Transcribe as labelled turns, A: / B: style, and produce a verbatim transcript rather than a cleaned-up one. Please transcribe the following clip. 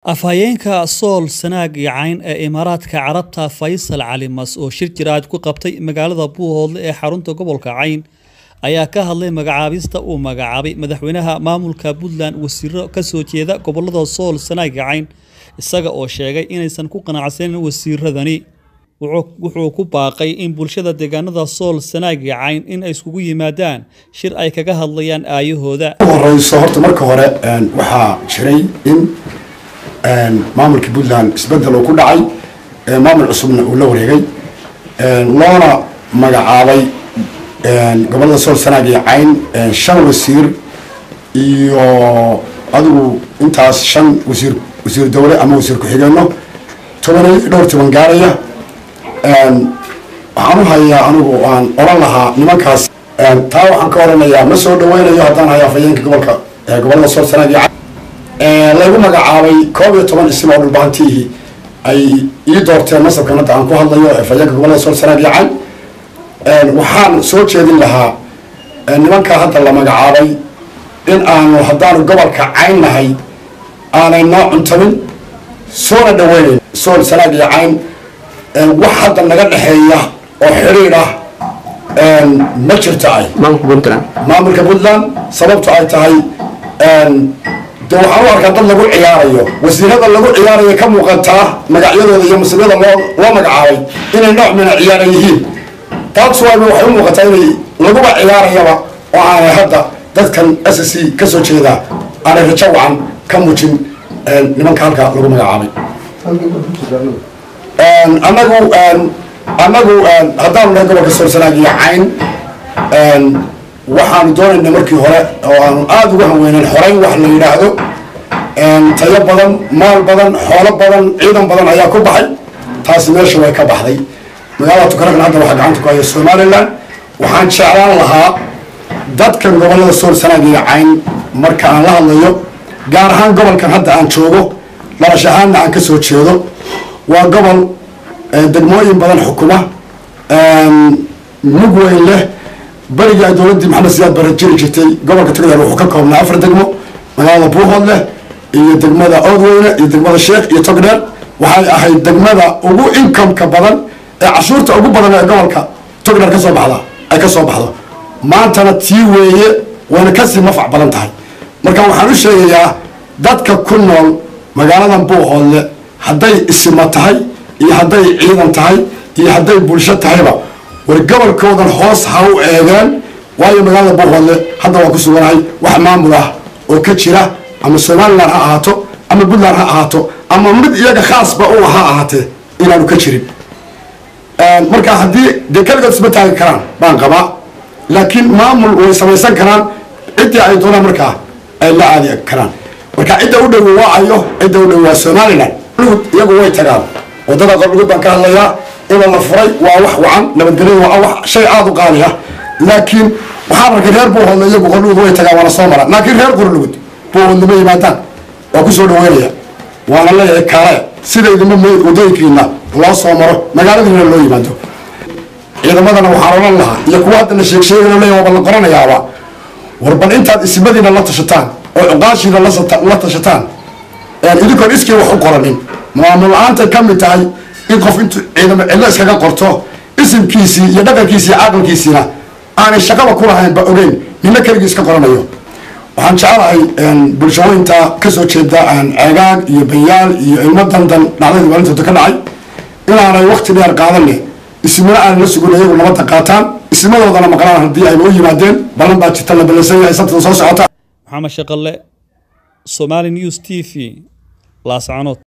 A: afhayeenka Sool Sanaag Yacayn ee Imaaraadka Carabta Faysal Cali Mas oo shir jiraad ku qabtay magaalada Buuhoodle ee xarunta gobolka Cayn ayaa ka hadlay magacaabista uu magacaabay madaxweynaha maamulka Puntland wasiiro ka soo jeeda gobolada Sool Sanaag Yacayn isaga oo sheegay inaysan ku qanacsaneyn wasiiradani wuxuu ku baaqay in bulshada deegaanada Sool Sanaag Yacayn in ay iskugu yimaadaan shir ay kaga hadlayaan aayahooda
B: horeyso horta marka hore waxa jiray in maamulka Puntland isbedel uu ku dhacay maamul cusubna uu la wareegay loona magacaabay gobolada Sool Sanaag Yacayn shan wasiir iyo adigu intaas shan wasiir wasiir dawlad ama wasiir ku xigeenno toban dhowr toban gaaraya waxaan u hayaa anigu aan oran lahaa nimankaas taa waxaan ka oranayaa ma soo dhaweynayo haddaan hayaa afhayeenka gobolka gobolada Sool Sanaag Yacayn lagu magacaabay koob iyo toban isma oo dhulbaantihi ay ii doorteen masabkan hadda aan ku hadlayo afhayeenka gobolada Sool Sanaag Yacayn waxaan soo jeedin lahaa nimanka hadda la magacaabay in aanu haddaan gobolka Cayn nahay aanay noo cuntamin soona dhaweynayn Sool Sanaag Yacayn wax hadda naga dhaxeeya oo xiriir ah ma jirto ay
C: maamulka Puntland
B: maamulka Puntland sababtu ay tahay doo waxaan u arkaa dad lagu ciyaarayo wasiirada lagu ciyaarayo ka muuqataa magacyadooda iyo mas'uuliyadda loo loo magacaabay inay nooc min ciyaar yihiin taas waa waxay u muuqataa inay lagu ciyaarayaba oo aanay hadda dadkan S S C ka soo jeeda aanay rajo wacan ka muujin nimanka halka lagu magacaabay anagu anagu haddaan nahay gobolka Sool Sanaag Yacayn waxaan doonaynaa markii hore oo aan aad uga haweenin xoreyn wax la yiraahdo tayo badan maal badan xoolo badan ciidan badan ayaa ku baxay taas meesha way ka baxday magaalada Tukaraqna hadda waxa gacanta ku haya Somaliland waxaan jeclaan lahaa dadkan gobolada Sool Sanaag Yacayn marka aan la hadlayo gaar ahaan gobolkan hadda aan joogo noloshaana aan ka soo jeedo waa gobol degmooyin badan xukuma mug weyn leh bariga dowladda Maxamed Siyaad Barre jiri jirtay gobolka Togdheer wuxuu ka koobnaa afar degmo magaalada Buuhoodle iyo degmada Oodweyne iyo degmada Sheekh iyo Togdheer waxay ahayd degmada ugu income-ka badan ee cashuurta ugu badan ee gobolka Togdheer ka soo baxda ay ka soo baxdo maantana tii weeye wana ka sii mafac badan tahay marka waxaan u sheegayaa dadka ku nool magaalada Buuhoodle hadday isma tahay iyo hadday ciidan tahay iyo hadday bulsho tahayba war gobolkoodan hoos ha u eegaan waayo magaalada Buuhoodle hadda waa ku suganahay wax maamul ah oo ka jira ama Somaliland ha ahaato ama Puntland ha ahaato ama mid iyaga khaasba u aha ahaatee inaanu ka jirin marka haddii de kaligood isma taagi karaan baan qabaa laakiin maamul way samaysan karaan ciddii ay doonaan markaa ay la aadi karaan marka cidda u dhow waayo cidda u dhow waa Somaliland iyagu way tagaan wadada qodobka baan ka hadlayaa in la furay waa wax wacan nabadgelyo waa wax shay aad u qaali ah laakiin waxaan arkay reer Buuhoodle iyagu qodobka way tagaan wala soo mara laakiin reer Qurlugud Buuhoodle ma yimaadaan waa ku soo dhaweynaya waana leeyahay kale sida idin ma wadooyinkiina loo soo maro magaalada loo yimaado ciidamadana waxaan oran lahaa iyo kuwa hadda la sheeg sheegay leeyahay waa la qoranayaaba warbal intaad isbadina la tashataan oo uqaashina la tashataan idinkoon iskii wax u qoranin maamul aanta ka mid tahay in qof intuu ciidamo cilla iskaga qorto isimkiisii iyo dhaqankiisii aqalkiisina aanay shaqaba ku lahayn ba ogeyn nina keligii iska qoranayo waxaan jecelahay bulshooyinta ka soo jeeda ceegaag iyo banyaal iyo ilmo dandan dhacdadii maalintooda ka dhacay inaanay waqti dheer qaadanne ismana aan la sugun iyagu nabadda qaataan ismadoodana maqlaan haddii ayba u yimaadeen ballan baa jirta la ballansan yahay sabtada soo socota
A: maxamed shaqalle Somali News T V laascanood